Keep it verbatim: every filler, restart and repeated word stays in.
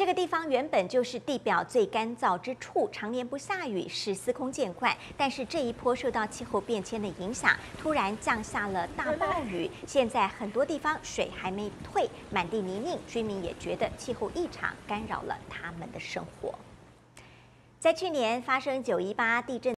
这个地方原本就是地表最干燥之处，常年不下雨是司空见惯。但是这一波受到气候变迁的影响，突然降下了大暴雨，现在很多地方水还没退，满地泥泞，居民也觉得气候异常干扰了他们的生活。在去年发生九一八地震。